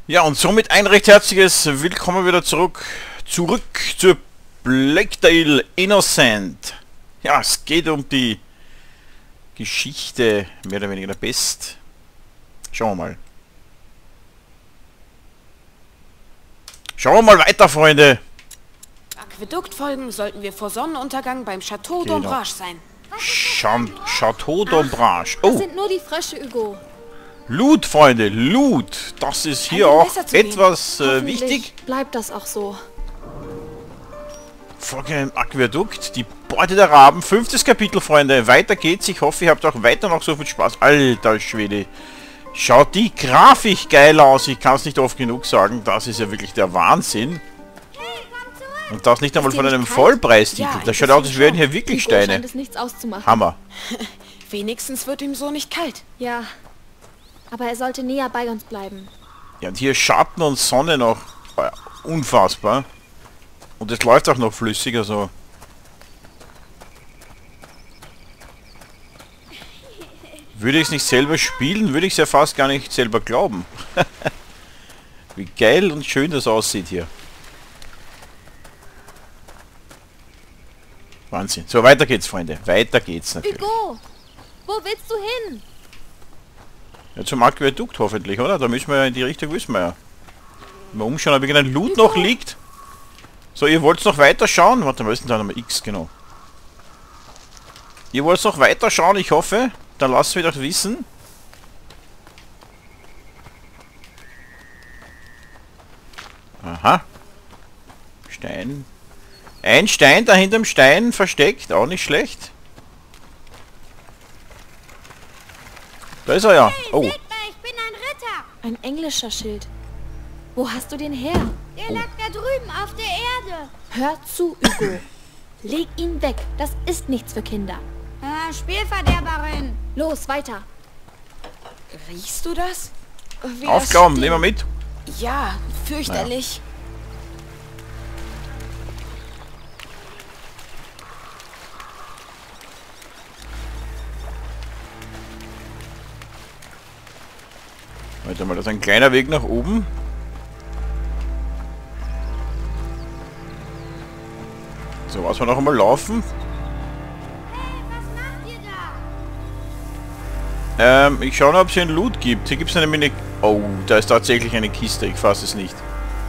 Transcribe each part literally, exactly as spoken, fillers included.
Ja, und somit ein recht herzliches Willkommen wieder zurück, zurück zur Plague Tale Innocent. Ja, es geht um die Geschichte, mehr oder weniger der Pest. Schauen wir mal. Schauen wir mal weiter, Freunde. Aquädukt folgen sollten wir vor Sonnenuntergang beim Chateau Genau. d'Ombrage sein. Chan Chateau d'Ombrage. Das Oh, sind nur die Frösche, Hugo. Loot, Freunde, Loot. Das ist hier Ein auch Messer zu nehmen. etwas äh, Hoffentlich wichtig. bleibt das auch so. Folge im Aquädukt, die Beute der Raben, fünftes Kapitel, Freunde. Weiter geht's. Ich hoffe, ihr habt auch weiter noch so viel Spaß. Alter Schwede. Schaut die Grafik geil aus. Ich kann es nicht oft genug sagen. Das ist ja wirklich der Wahnsinn. Und das nicht einmal Ist von dir einem nicht kalt? Vollpreistitel. Ja, Da ein schaut aus, als bisschen wären schon. hier wirklich Hugo scheint Steine. es nichts auszumachen. Hammer. Wenigstens wird ihm so nicht kalt. Ja, aber er sollte näher bei uns bleiben. Ja, und hier Schatten und Sonne noch. Oh ja, unfassbar. Und es läuft auch noch flüssig, also. Würde ich es nicht selber spielen, würde ich es ja fast gar nicht selber glauben. Wie geil und schön das aussieht hier. Wahnsinn. So, weiter geht's, Freunde. Weiter geht's natürlich. Hugo, wo willst du hin? Ja, zum Aquädukt hoffentlich, oder? Da müssen wir ja in die Richtung, wissen wir ja. Mal umschauen, ob irgendein Loot noch liegt. So, ihr wollt noch weiter schauen? Warte, was ist denn da nochmal X, genau. Ihr wollt noch weiter schauen, ich hoffe. Dann lasst mich doch wissen. Aha. Stein. Ein Stein da hinterm Stein versteckt, auch nicht schlecht. Da ist er ja. Oh. Seht mal, ich bin ein Ritter. Ein englischer Schild. Wo hast du den her? Der lag da drüben auf der Erde. Hör zu, Hugo. Leg ihn weg. Das ist nichts für Kinder. Ah, Spielverderberin. Los, weiter. Riechst du das? Wie Aufgaben, das nehmen wir mit. stinkt. Ja, fürchterlich. Warte mal, das ist ein kleiner Weg nach oben. So, was wir noch einmal laufen. Hey, was macht ihr da? Ähm, ich schaue noch, ob es hier einen Loot gibt. Hier gibt es eine Mini... Oh, da ist tatsächlich eine Kiste. Ich fasse es nicht.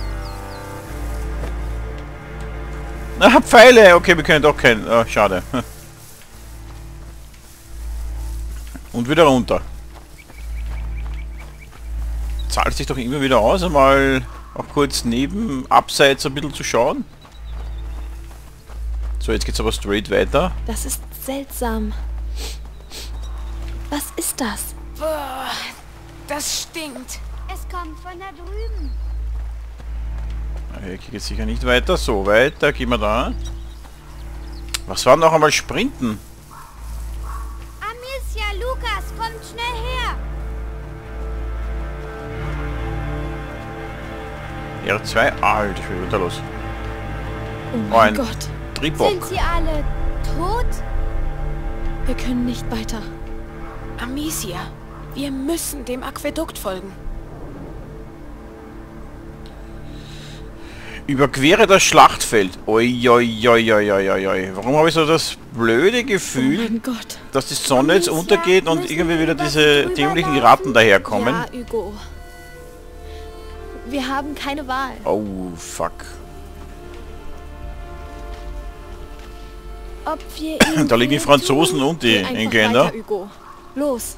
Ah, Pfeile! Okay, wir können doch keinen... Oh, schade. Und wieder runter. Zahlt sich doch immer wieder aus, einmal auch kurz neben, abseits ein bisschen zu schauen. So, jetzt geht's aber straight weiter. Das ist seltsam. Was ist das? Boah, das stinkt. Es kommt von da drüben. Ah, hier geht jetzt sicher nicht weiter. So, weiter gehen wir da. Was war noch einmal Sprinten? Amicia, Lukas, kommt schnell her. R zwei, alter, ich bin wieder los. Oh Oh, mein ein Gott. Sind Triebock. sie alle tot? Wir können nicht weiter. Amicia, wir müssen dem Aquädukt folgen. Überquere das Schlachtfeld. Oi, oi, oi, oi, oi, oi, oi. Warum habe ich so das blöde Oh Gefühl, mein Gott. dass die Sonne jetzt Amicia, untergeht und müssen irgendwie wir wieder über diese drüber dämlichen laufen? Ratten daherkommen? Ja, Hugo. Wir haben keine Wahl. Oh, fuck. Ob wir ihn Da liegen die weh Franzosen tun? und die Geh einfach Engländer. weiter, Hugo. Los.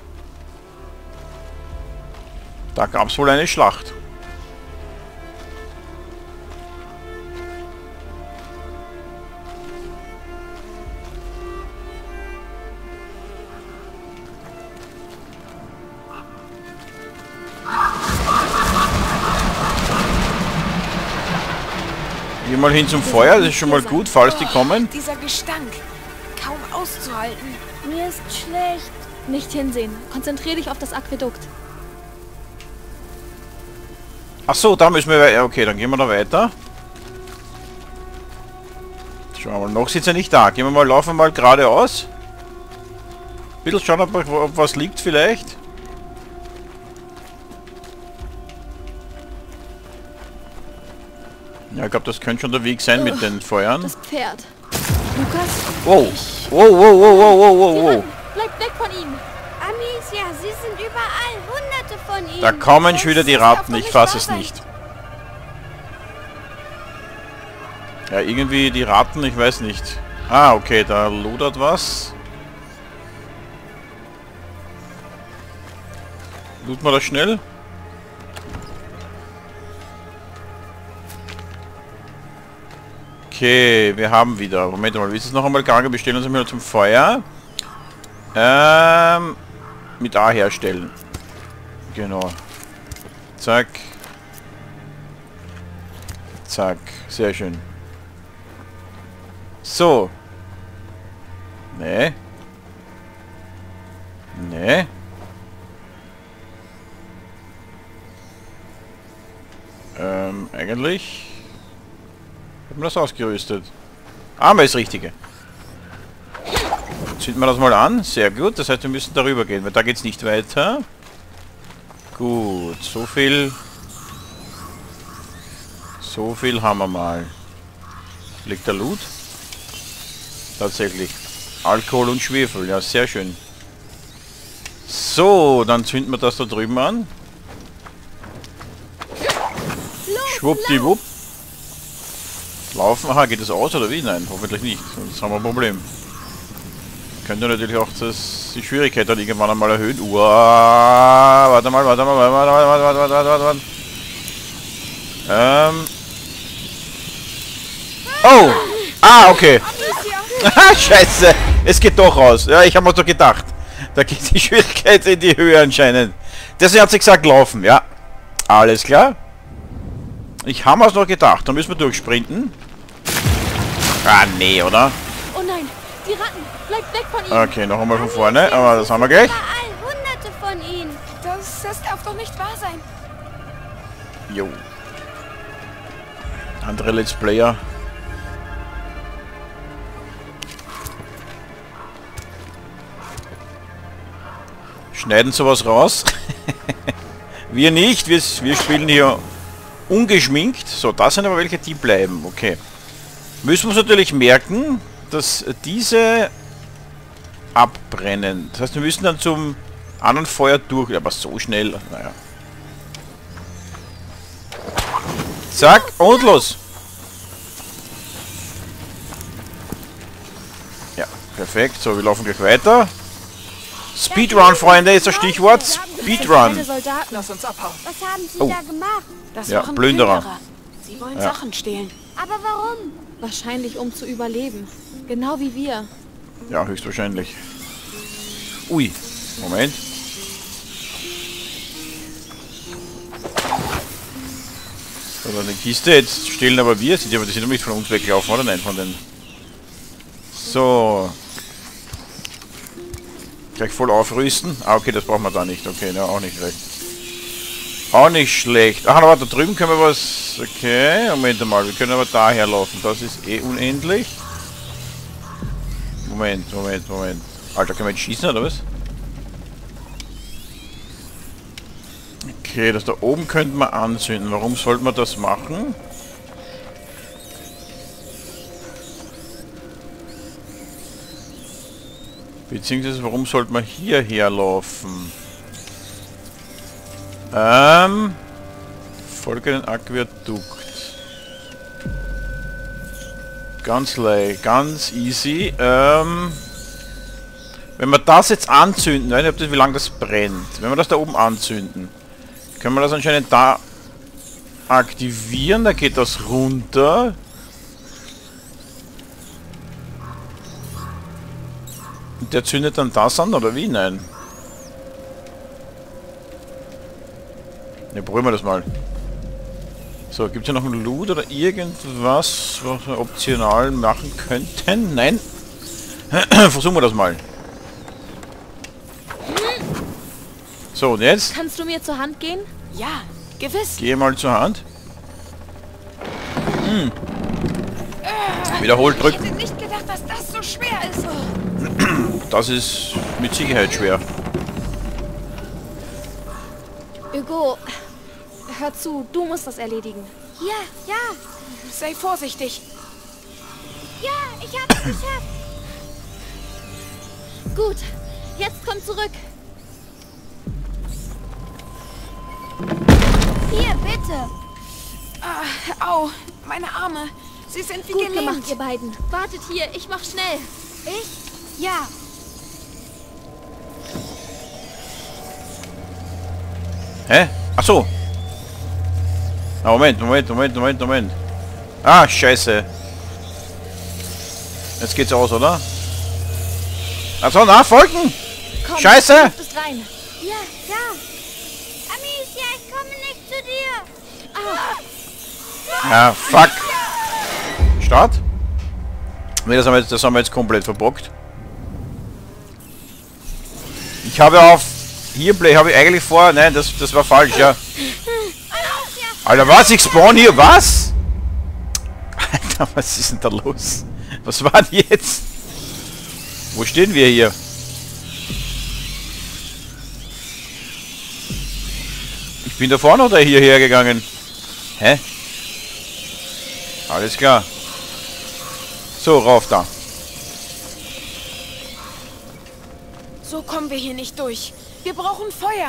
Da gab es wohl eine Schlacht. Geh mal hin zum Feuer, das ist schon mal gut, falls die kommen. Dieser Gestank. Kaum auszuhalten. Mir ist schlecht. Nicht hinsehen. Konzentrier dich auf das Aquädukt. Ach so, da müssen wir weiter. Okay, dann gehen wir da weiter. Schauen wir mal, noch sitzt er nicht da. Gehen wir mal, laufen wir mal geradeaus. bisschen schauen, ob, ob was liegt vielleicht. Ja, ich glaube, das könnte schon der Weg sein mit den Feuern. Das Pferd. Lukas? Wow. Wow, wow, wow, wow, wow, wow, wow. Bleib weg von ihm! Amicia, sie sind überall. Hunderte von ihnen. Da kommen schon wieder die Das darf Ratten, doch ich nicht fasse wahr es sein. nicht. Ja, irgendwie die Ratten, ich weiß nicht. Ah, okay, da lodert was. Looten wir das schnell? Okay, wir haben wieder. Moment mal, wie ist es noch einmal gegangen? Wir stellen uns einmal zum Feuer. Ähm, mit A herstellen. Genau. Zack. Zack. Sehr schön. So. Nee. Nee. Ähm, eigentlich... Haben wir das ausgerüstet? Ah, aber ist das Richtige. Zünden wir das mal an. Sehr gut. Das heißt, wir müssen darüber gehen, weil da geht es nicht weiter. Gut. So viel... So viel haben wir mal. Liegt der Loot? Tatsächlich. Alkohol und Schwefel. Ja, sehr schön. So, dann zünden wir das da drüben an. Schwuppdiwupp. Laufen? Aha, geht das aus oder wie? Nein, hoffentlich nicht. Sonst haben wir ein Problem. Könnte natürlich auch das, die Schwierigkeit dann irgendwann einmal erhöhen. Uah, warte mal, warte mal, warte mal, warte mal, warte mal, warte mal, warte mal. Ähm. Oh! Ah, okay. Scheiße! Es geht doch raus. Ja, ich habe mir doch gedacht. Da geht die Schwierigkeit in die Höhe anscheinend. Deswegen hat sie gesagt, laufen. Ja. Alles klar. Ich habe mir's noch gedacht. Da müssen wir durchsprinten. Ah, nee, oder? Oh nein, die Ratten! Bleib weg von ihm! Okay, noch einmal von vorne. Aber das haben wir gleich. Überall. Hunderte von ihnen. Das, das darf doch nicht wahr sein. Jo. Andere Let's Player. Schneiden sowas raus. Wir nicht. Wir, wir spielen hier ungeschminkt. So, das sind aber welche, die bleiben. Okay. Müssen wir uns natürlich merken, dass diese abbrennen. Das heißt, wir müssen dann zum anderen Feuer durch. Aber so schnell. Naja. Zack, und los. Ja, perfekt. So, wir laufen gleich weiter. Speedrun, Freunde, ist das Stichwort. Speedrun. Soldaten. Lass uns abhauen. Was haben sie Oh. da gemacht? Das Ja, waren Plünderer. Plünderer. Sie wollen Ja. Sachen stehlen. Aber warum? Wahrscheinlich um zu überleben. Genau wie wir. Ja, höchstwahrscheinlich. Ui, Moment. So, dann eine Kiste. Jetzt stehlen aber wir. Sind ja, die sind doch nicht von uns weggelaufen, oder? Nein, von den... So. Gleich voll aufrüsten. Ah, okay, das brauchen wir da nicht. Okay, ja, auch nicht recht. Auch nicht schlecht. Ach, aber da drüben können wir was... Okay, Moment mal. Wir können aber daher laufen. Das ist eh unendlich. Moment, Moment, Moment. Alter, können wir jetzt schießen, oder was? Okay, das da oben könnten wir anzünden. Warum sollten wir das machen? Beziehungsweise, warum sollte man hierher laufen? Ähm... Folge den Aquädukt. Ganz leicht, ganz easy. Ähm... Wenn wir das jetzt anzünden, ich weiß nicht, wie lange das brennt. Wenn wir das da oben anzünden, können wir das anscheinend da aktivieren. Da geht das runter. Und der zündet dann das an, oder wie? Nein. Ne, probieren wir das mal. So, gibt es hier noch einen Loot oder irgendwas, was wir optional machen könnten? Nein. Versuchen wir das mal. So, und jetzt? Kannst du mir zur Hand gehen? Ja, gewiss. Gehe mal zur Hand. Hm. Wiederholt Ich drücken. hätte nicht gedacht, dass das so schwer ist. Das ist mit Sicherheit schwer. Hugo, hör zu, du musst das erledigen. Ja, ja, Sei vorsichtig. ja, ich hab's geschafft. Gut, jetzt komm zurück. Hier, bitte. Ah, au, meine Arme. Sie sind wie Gut gelähmt. gemacht, ihr beiden. Wartet hier, ich mach schnell. Ich? Ja. Hä? Ach so. Ah, Moment, Moment, Moment, Moment, Moment. Ah, scheiße. Jetzt geht's aus, oder? Also, na, folgen! Komm, Scheiße! du dürftest rein. Ja, ja. Amicia, ich komme nicht zu dir. Ja, fuck. Start. Ne, das haben wir jetzt, das haben wir jetzt komplett verbockt. Ich habe auf hier Play habe ich eigentlich vor. Nein, das, das war falsch, ja. Alter, was? Ich spawn hier, was? Alter, was ist denn da los? Was war denn jetzt? Wo stehen wir hier? Ich bin da vorne oder hierher gegangen? Hä? Alles klar. So, rauf da. So kommen wir hier nicht durch. Wir brauchen Feuer.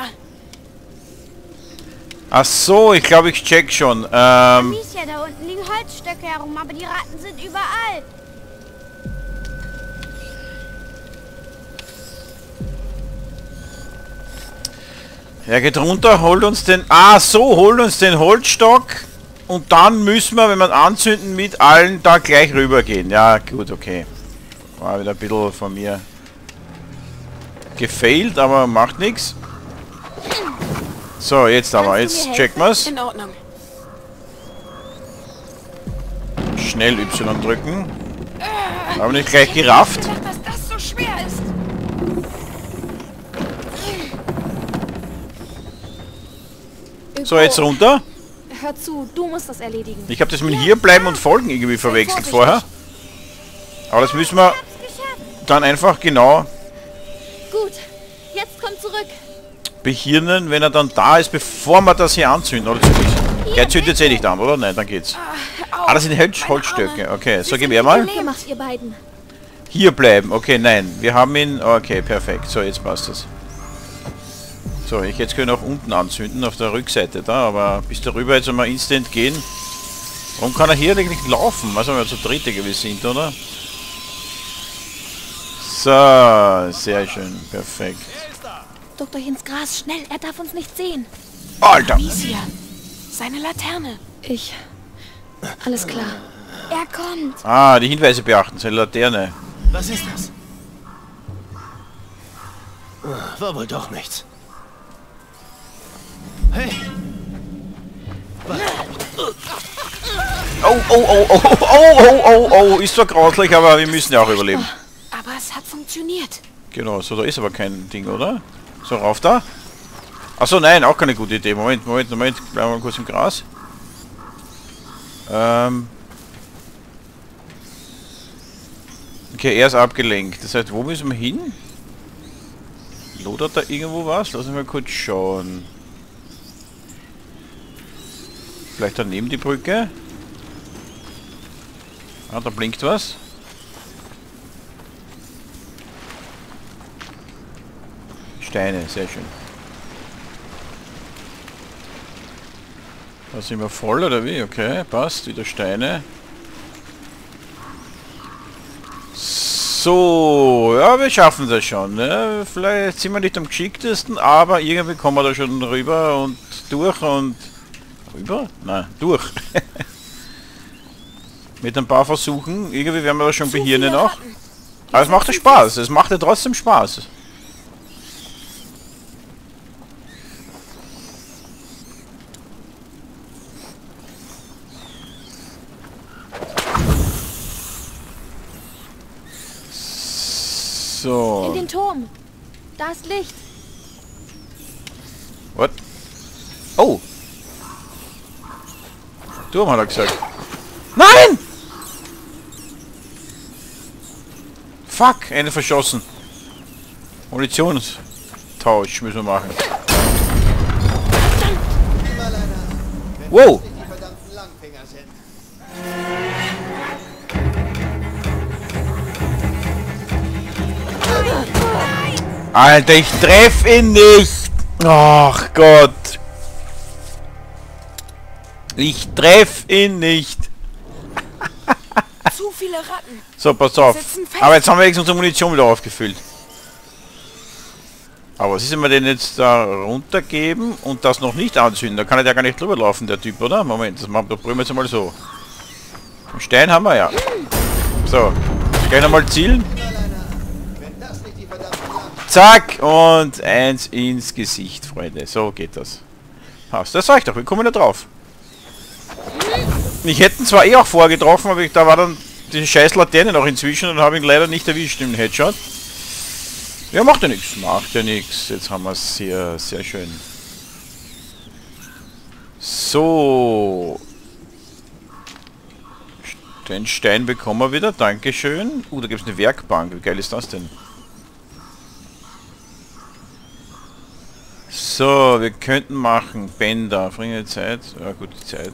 Ach so, ich glaube, ich check schon. Ähm, Amicia, da unten liegen Holzstöcke herum, aber die Ratten sind überall. er geht runter, holt uns den... Ah, so, holt uns den Holzstock. Und dann müssen wir, wenn wir anzünden, mit allen da gleich rübergehen. Ja, gut, okay. War wieder ein bisschen von mir gefailt, aber macht nichts. So, jetzt aber. Jetzt checken wir's. In Ordnung. Schnell Y drücken. Aber nicht gleich gerafft. Ich hab nicht gedacht, dass das so schwer ist. So, jetzt runter. Hör zu, du musst das erledigen. Ich habe das mit hier bleiben und folgen irgendwie verwechselt vorher. Aber das müssen wir dann einfach genau Gut, jetzt komm zurück. behirnen, wenn er dann da ist, bevor wir das hier anzünden. Oder zündet er zündet es eh nicht an, oder? Nein, dann geht's. Ah, das sind Holz Holzstöcke. Okay, so gib her mal. Gut gemacht, ihr beiden. Hier bleiben. Okay, nein. Wir haben ihn... Okay, perfekt. So, jetzt passt das. So, ich jetzt können auch unten anzünden, auf der Rückseite da, aber bis darüber jetzt einmal instant gehen. Warum kann er hier eigentlich laufen? Also, wir zu dritte gewiss sind, oder? So, sehr schön. Perfekt. Duckt euch ins Gras, schnell, er darf uns nicht sehen. Alter! Amicia, seine Laterne. Ich. Alles klar. Er kommt. Ah, die Hinweise beachten, seine Laterne. Was ist das? Ah, war wohl doch nichts. Hey! Oh, oh, oh, oh, oh, oh, oh, oh, ist zwar grauslich, aber wir müssen ja auch überleben. Aber es hat funktioniert. Genau, so, da ist aber kein Ding, oder? So, rauf da. Achso, nein, auch keine gute Idee. Moment, Moment, Moment, bleiben wir mal kurz im Gras. Ähm... Okay, er ist abgelenkt. Das heißt, wo müssen wir hin? Lodert da irgendwo was? Lass uns mal kurz schauen. Vielleicht daneben die Brücke? Ah, da blinkt was. Steine, sehr schön. Da sind wir voll, oder wie? Okay, passt. Wieder Steine. So, ja, wir schaffen das schon. Ne? Vielleicht sind wir nicht am geschicktesten, aber irgendwie kommen wir da schon rüber und durch und... Rüber? Nein, durch. Mit ein paar Versuchen. Irgendwie werden wir das schon behirnen noch. Aber es macht ja Spaß. Es macht ja trotzdem Spaß. So. In den Turm. Da ist Licht. What? Oh! Turm hat er gesagt. Nein! Fuck, eine verschossen. Munitionstausch müssen wir machen. Wow! Alter, ich treffe ihn nicht! Ach Gott! Ich treffe ihn nicht! Zu viele Ratten. So, pass auf. Sitzen fest. Aber jetzt haben wir jetzt unsere Munition wieder aufgefüllt. Aber was ist, wenn wir den jetzt da runtergeben und das noch nicht anzünden? Da kann er ja gar nicht drüber laufen, der Typ, oder? Moment, das machen wir, probieren wir jetzt mal so. Den Stein haben wir ja. So, gleich nochmal zielen. Zack, und eins ins Gesicht, Freunde. So geht das. Passt, das sag ich doch, wir kommen da drauf. Ich hätte ihn zwar eh auch vorgetroffen, aber ich, da war dann die scheiß Laterne noch inzwischen und habe ihn leider nicht erwischt im Headshot. Ja, macht ja nichts. Macht ja nichts. Jetzt haben wir es sehr, sehr schön. So. Den Stein bekommen wir wieder. Dankeschön. Uh, da gibt es eine Werkbank. Wie geil ist das denn? So, wir könnten machen Bänder. Bringe Zeit. Ja, gut, die Zeit.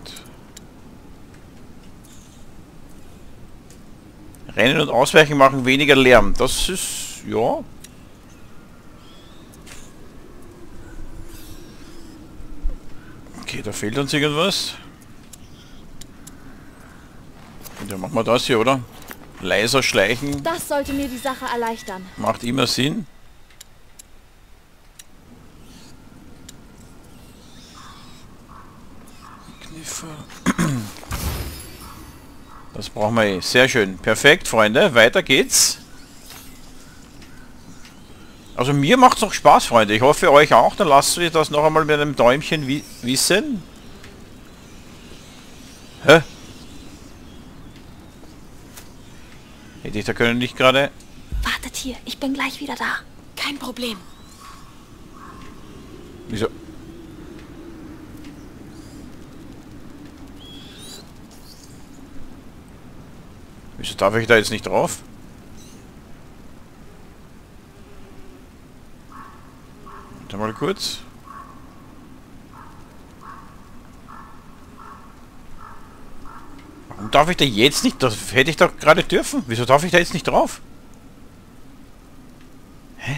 Rennen und Ausweichen machen weniger Lärm. Das ist... ja... Okay, da fehlt uns irgendwas. Und dann machen wir das hier, oder? Leiser schleichen. Das sollte mir die Sache erleichtern. Macht immer Sinn. Kniffer. Das brauchen wir eh. Sehr schön. Perfekt, Freunde. Weiter geht's. Also mir macht es noch Spaß, Freunde. Ich hoffe euch auch. Dann lasst ihr das noch einmal mit einem Däumchen wi wissen. Hä? Hätte ich da können nicht gerade... Wartet hier, ich bin gleich wieder da. Kein Problem. Wieso? Wieso darf ich da jetzt nicht drauf? Warte mal kurz. Warum darf ich da jetzt nicht? Das hätte ich doch gerade dürfen. Wieso darf ich da jetzt nicht drauf? Hä?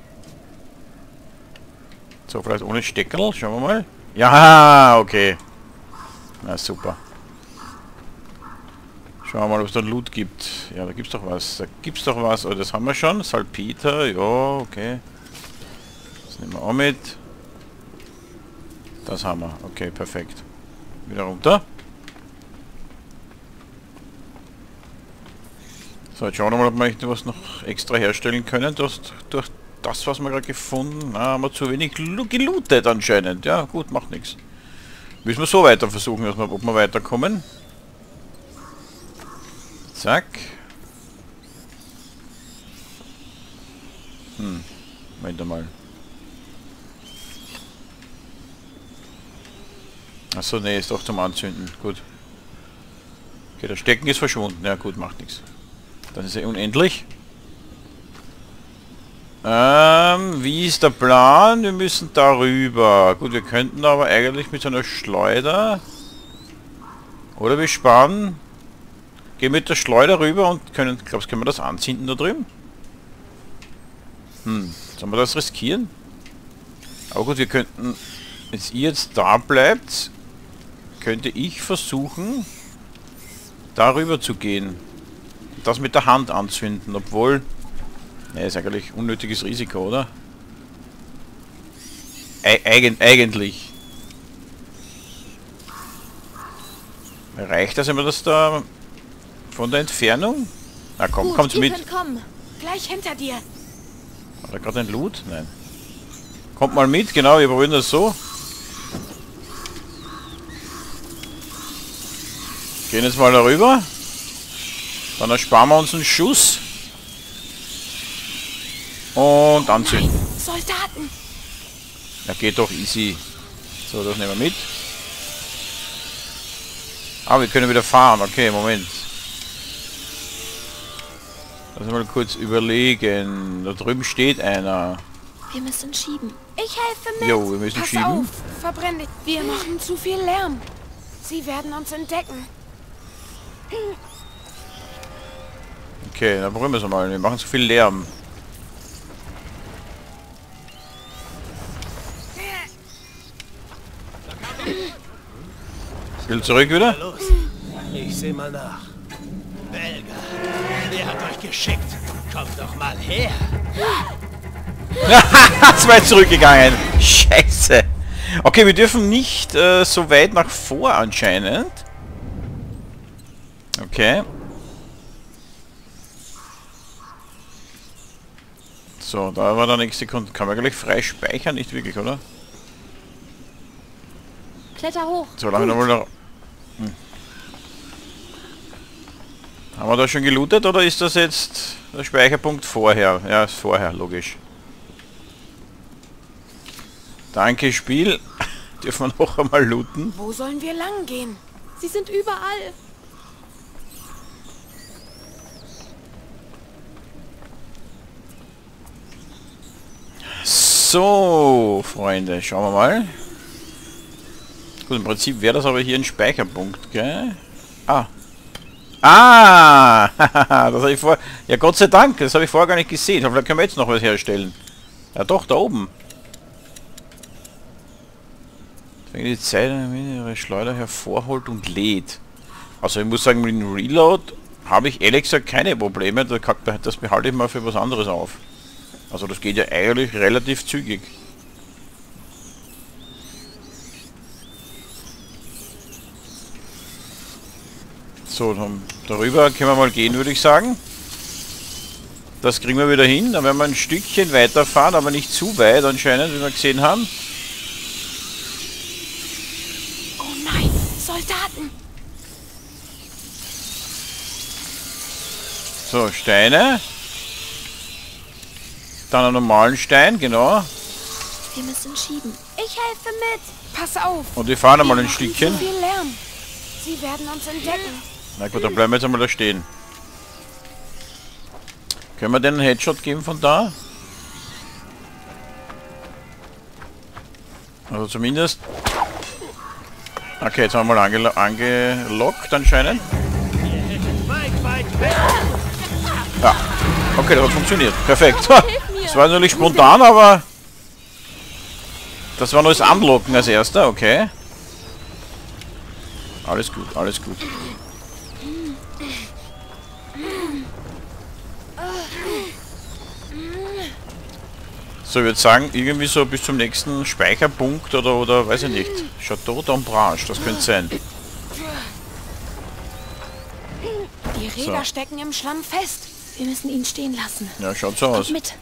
So, vielleicht ohne Steckerl. Schauen wir mal. Ja, okay. Na super. Schauen wir mal, ob es da Loot gibt. Ja, da gibt's doch was. Da gibt's doch was. Oh, das haben wir schon. Salpeter. Ja, okay. Das nehmen wir auch mit. Das haben wir. Okay, perfekt. Wieder runter. So, jetzt schauen wir mal, ob wir was noch extra herstellen können. Das, durch das, was wir gerade gefunden haben, haben wir zu wenig gelootet anscheinend. Ja, gut, macht nichts. Müssen wir so weiter versuchen, dass wir, ob wir weiterkommen. Zack. Hm, Moment mal. Achso, nee, ist doch zum Anzünden. Gut. Okay, das Stecken ist verschwunden. Ja gut, macht nichts. Dann ist er unendlich. Ähm, wie ist der Plan? Wir müssen darüber. Gut, wir könnten aber eigentlich mit so einer Schleuder... Oder wir sparen... Gehen mit der Schleuder rüber und können... Glaubst du, können wir das anzünden da drüben? Hm, sollen wir das riskieren? Aber gut, wir könnten... Wenn ihr jetzt da bleibt, könnte ich versuchen, darüber zu gehen. Das mit der Hand anzünden, obwohl... Ne, ist eigentlich unnötiges Risiko, oder? E eigen eigentlich. Reicht das, wenn wir das da... Von der Entfernung? Na komm, Gut, kommt's ihr mit. könnt kommen. Gleich hinter dir. Hat er gerade ein Loot? Nein. Kommt mal mit, genau, wir probieren das so. Gehen jetzt mal darüber. Dann ersparen wir uns einen Schuss. Und anzünden. Soldaten. Ja, geht doch easy. So, das nehmen wir mit. Ah, wir können wieder fahren. Okay, Moment. Lass mal kurz überlegen. Da drüben steht einer. Wir müssen schieben. Ich helfe mit. Jo, wir müssen Pass schieben. auf. Verbrenn dich. Wir machen zu viel Lärm. Sie werden uns entdecken. Okay, dann probieren wir es mal. Wir machen zu viel Lärm. Will zurück wieder? Na los, ich seh mal nach. Belger, wer hat euch geschickt? Kommt doch mal her. Zwei zurückgegangen. Scheiße. Okay, wir dürfen nicht äh, so weit nach vor anscheinend. Okay. So, da war der nächste Kunde. Kann man gleich frei speichern? Nicht wirklich, oder? Kletter hoch. So lange nochmal noch. Hm. Haben wir da schon gelootet oder ist das jetzt der Speicherpunkt vorher? Ja, ist vorher, logisch. Danke, Spiel. Dürfen wir noch einmal looten? Wo sollen wir lang gehen? Sie sind überall. So, Freunde, schauen wir mal. Gut, im Prinzip wäre das aber hier ein Speicherpunkt, gell? Ah. Ah! Das habe ich vor... Ja, Gott sei Dank, das habe ich vorher gar nicht gesehen. Vielleicht können wir jetzt noch was herstellen. Ja doch, da oben. Wenn die Zeit ihre Schleuder hervorholt und lädt. Also ich muss sagen, mit dem Reload habe ich ehrlich gesagt keine Probleme. Das behalte ich mal für was anderes auf. Also das geht ja eigentlich relativ zügig. So, dann darüber können wir mal gehen, würde ich sagen. Das kriegen wir wieder hin. Dann werden wir ein Stückchen weiterfahren, aber nicht zu weit anscheinend, wie wir gesehen haben. Oh nein, Soldaten! So, Steine. Dann einen normalen Stein, genau. Wir müssen schieben. Ich helfe mit. Pass auf! Und wir fahren einmal ein Wir machen Stückchen. zu viel Lärm. Sie werden uns entdecken. Na gut, dann bleiben wir jetzt einmal da stehen. Können wir denen einen Headshot geben von da? Also zumindest... Okay, jetzt haben wir mal ange angelockt anscheinend. Ja, okay, das hat funktioniert. Perfekt. Das war natürlich spontan, aber... Das war nur das Anlocken als erster, okay. Alles gut, alles gut. So, ich würde sagen, irgendwie so bis zum nächsten Speicherpunkt oder, oder weiß ich nicht. Chateau d'Ombrage, das könnte sein. Die Räder So. stecken im Schlamm fest. Wir müssen ihn stehen lassen. Ja, schaut so aus. Kommt mit.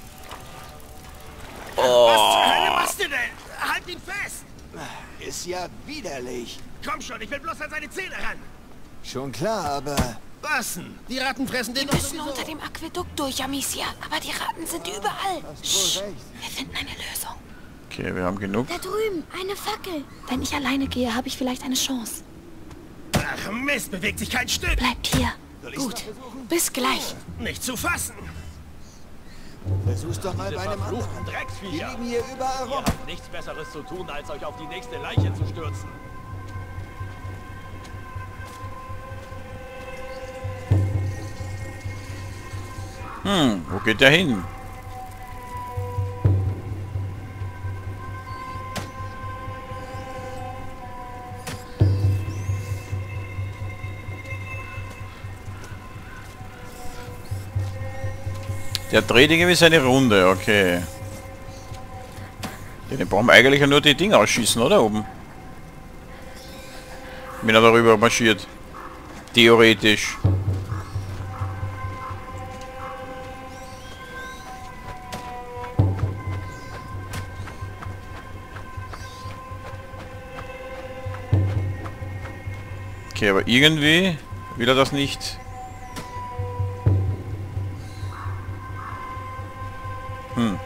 Was denn? Halt ihn fest! Ist ja widerlich. Komm schon, ich will bloß an seine Zähne ran. Schon klar, aber... Was denn? Die Ratten fressen den Wir doch müssen sowieso. unter dem Aquädukt durch, Amicia. Aber die Ratten sind überall. Hast wohl recht. Wir finden eine Lösung. Okay, wir haben genug. Da drüben, eine Fackel. Wenn ich alleine gehe, habe ich vielleicht eine Chance. Ach Mist, bewegt sich kein Stück. Bleibt hier. Gut, bis gleich. Nicht zu fassen. Versuch's doch mal bei einem anderen. Die Drecksviecher! liegen hier überall Ihr rum. habt nichts Besseres zu tun, als euch auf die nächste Leiche zu stürzen. Hm, wo geht der hin? Der dreht irgendwie seine Runde, okay. Den brauchen wir eigentlich ja nur die Dinger ausschießen, oder? Oben. Wenn er darüber marschiert. Theoretisch. Okay, aber irgendwie will er das nicht. Hm.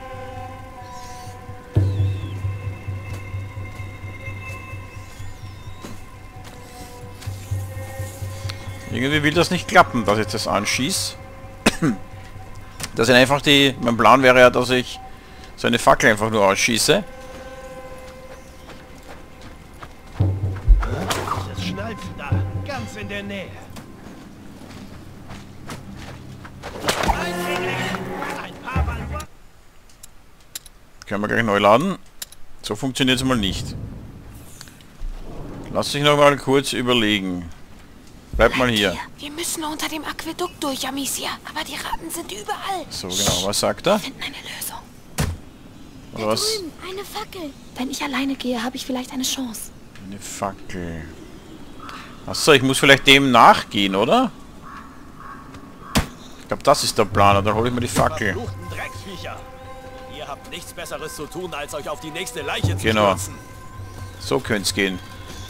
Irgendwie will das nicht klappen, dass ich das anschieße. Das sind einfach die... Mein Plan wäre ja, dass ich so eine Fackel einfach nur ausschieße. knallt da, ganz in der Nähe. Ein paar Mal. Können wir gleich neu laden. So funktioniert es mal nicht. Lass dich noch mal kurz überlegen. Bleib mal hier. Wir müssen unter dem Aquädukt durch, Amicia. Aber die Ratten sind überall. So, genau. Was sagt er? Wir finden eine Lösung. Oder was? Drüben, eine Fackel. Wenn ich alleine gehe, habe ich vielleicht eine Chance. Eine Fackel. Achso, ich muss vielleicht dem nachgehen, oder? Ich glaube, das ist der Plan. Und dann hole ich mir die Fackel. Verfluchten Drecksviecher. Ihr habt nichts Besseres zu tun, als euch auf die nächste Leiche zu Genau. stürzen. So könnte es gehen.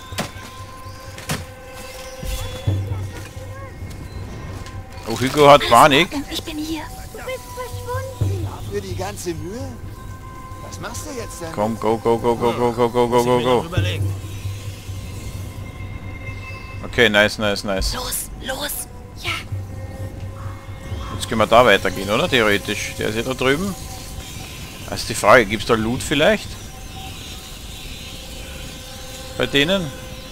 Oh, Hugo hat Panik. Ich bin hier. Du bist verschwunden. Für die ganze Mühe? Was machst du jetzt denn? Komm, go, go, go, go, go, go, go, go, Muss ich go, mir noch go. überlegen. Okay, nice, nice, nice. Los, los. Ja. Jetzt können wir da weitergehen, oder? Theoretisch. Der ist ja da drüben. Das ist die Frage, gibt es da Loot vielleicht? Bei denen?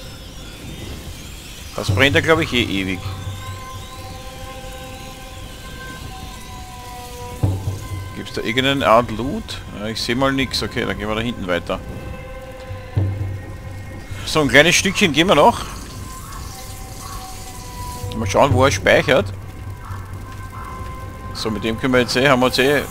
Das brennt ja, glaube ich, eh ewig. Gibt es da irgendeine Art Loot? Ja, ich sehe mal nichts. Okay, dann gehen wir da hinten weiter. So, ein kleines Stückchen gehen wir noch. Mal schauen, wo er speichert. So, mit dem können wir jetzt eh, haben wir jetzt eh...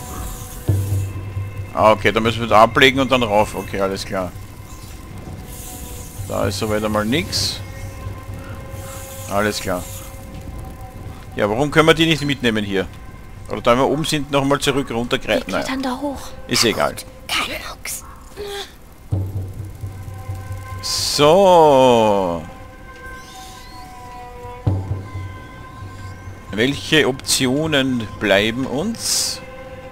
Ah, okay, da müssen wir da ablegen und dann rauf. Okay, alles klar. Da ist soweit einmal nichts. Alles klar. Ja, warum können wir die nicht mitnehmen hier? Oder da wir oben sind, nochmal zurück Wir runtergreifen? Naja, klettern da hoch. ist egal. Kein Mucks. So. Welche Optionen bleiben uns?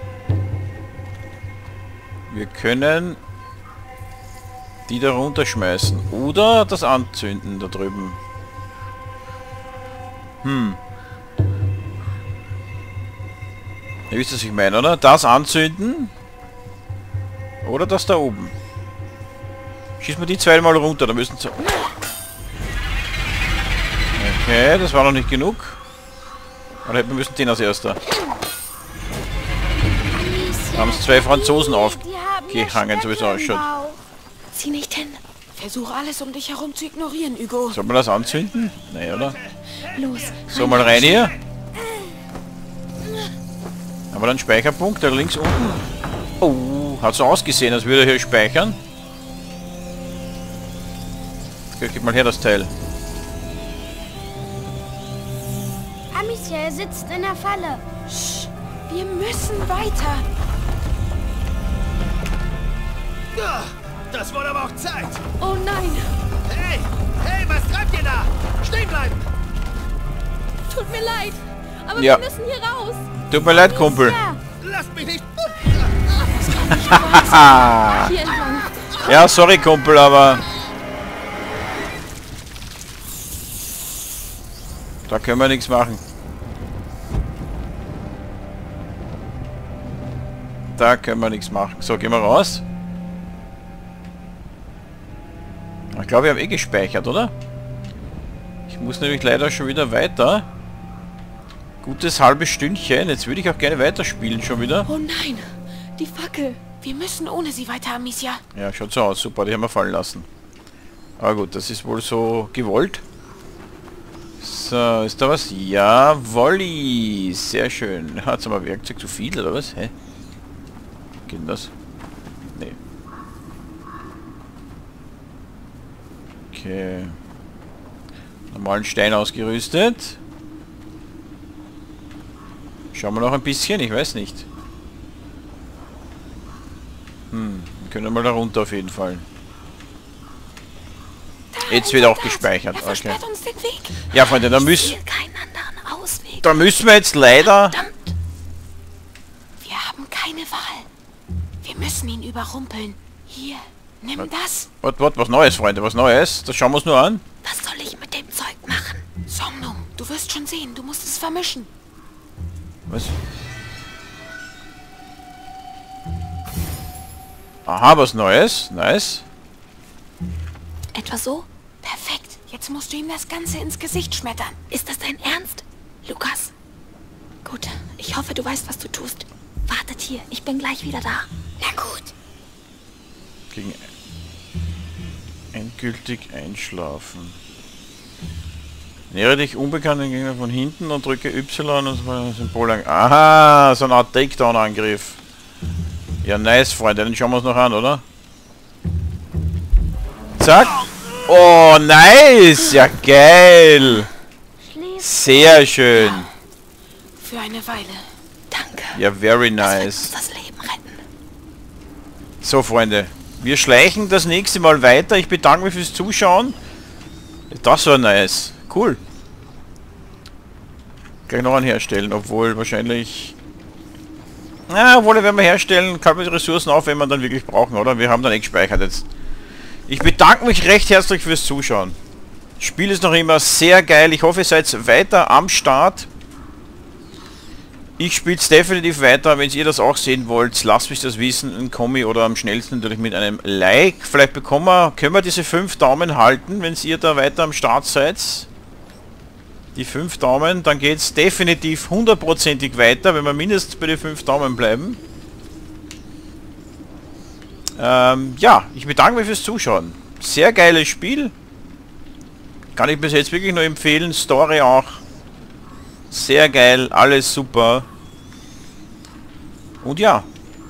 Wir können die da runterschmeißen oder das anzünden da drüben. Hm. Ihr wisst, was ich meine, oder? Das anzünden oder das da oben. Schießen wir die zweimal runter, da müssen sie... Okay, das war noch nicht genug. Oder hätten wir müssen den als erster. Da haben es zwei Franzosen aufgehangen, so wie es ausschaut. Zieh nicht hin. Versuch alles um dich herum zu ignorieren, Hugo. Soll man das anzünden? Nee, oder? Los. So, mal rein hier. Haben wir dann einen Speicherpunkt, da links unten. Oh, hat so ausgesehen, als würde er hier speichern. Gib mal her das Teil. Amicia, er sitzt in der Falle. Sch, wir müssen weiter. Ja, das wurde aber auch Zeit. Oh nein, Hey, hey, was treibt ihr da? Stehen bleiben. Tut mir leid. Aber Ja. wir müssen hier raus. Tut mir leid, Kumpel. Ja, Lasst mich nicht... Hier entlang. Ja, sorry, Kumpel, aber... Da können wir nichts machen. Da können wir nichts machen. So, gehen wir raus. Ich glaube, wir haben eh gespeichert, oder? Ich muss nämlich leider schon wieder weiter. Gutes halbes Stündchen. Jetzt würde ich auch gerne weiterspielen schon wieder. oh nein. Die Fackel. Wir müssen ohne sie weiter, Amicia. Ja, schaut so aus. Super, die haben wir fallen lassen. Aber gut, das ist wohl so gewollt. So, ist da was? Ja, Wolli. Sehr schön. Hat aber Werkzeug zu viel, oder was? Hä? Geht denn das? Nee. Okay. Normalen Stein ausgerüstet. Schauen wir noch ein bisschen, ich weiß nicht. Hm, wir können mal da runter auf jeden Fall. Da Jetzt ist wird er auch das. gespeichert, Er okay. versperrt uns den Weg. Ja, Freunde, da müssen, Hier keinen anderen Ausweg. da müssen wir jetzt leider... Verdammt. Wir haben keine Wahl. Wir müssen ihn überrumpeln. Hier, nimm das. Was, was, was Neues, Freunde, was Neues? Das schauen wir uns nur an. Was soll ich mit dem Zeug machen? Somnum, du wirst schon sehen. Du musst es vermischen. Was? Aha, was Neues. Nice. Etwa so? Perfekt. Jetzt musst du ihm das Ganze ins Gesicht schmettern. Ist das dein Ernst, Lukas? Gut, ich hoffe, du weißt, was du tust. Wartet hier, ich bin gleich wieder da. Na gut. Gegen endgültig einschlafen. Nähere dich unbekannten Gegner von hinten und drücke Y und das Symbol an. Aha, so eine Art Takedown-Angriff. Ja, nice, Freunde. Den schauen wir uns noch an, oder? Zack. Oh, nice. Ja, geil. Sehr schön. Für eine Weile. Danke. Ja, very Das wird nice. uns das Leben retten. So, Freunde. Wir schleichen das nächste Mal weiter. Ich bedanke mich fürs Zuschauen. Das war nice. Cool. Gleich noch einen herstellen, obwohl wahrscheinlich... Na, obwohl, wenn wir herstellen, kann man die Ressourcen auf, wenn man dann wirklich brauchen, oder? Wir haben dann eh gespeichert jetzt. Ich bedanke mich recht herzlich fürs Zuschauen. Das Spiel ist noch immer sehr geil. Ich hoffe, ihr seid weiter am Start. Ich spiele es definitiv weiter. Wenn ihr das auch sehen wollt, lasst mich das wissen. Ein Kommi oder am schnellsten natürlich mit einem Like. Vielleicht bekommen wir, können wir diese fünf Daumen halten, wenn ihr da weiter am Start seid. Die fünf Daumen, dann geht es definitiv hundertprozentig weiter, wenn wir mindestens bei den fünf Daumen bleiben. Ähm, ja, ich bedanke mich fürs Zuschauen. Sehr geiles Spiel. Kann ich bis jetzt wirklich nur empfehlen. Story auch. Sehr geil, alles super. Und ja.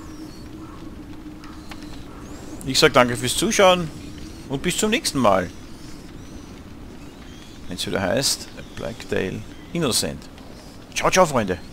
Ich sage danke fürs Zuschauen und bis zum nächsten Mal. Wenn es wieder heißt, Black Tail Innocent. Ciao, ciao, Freunde.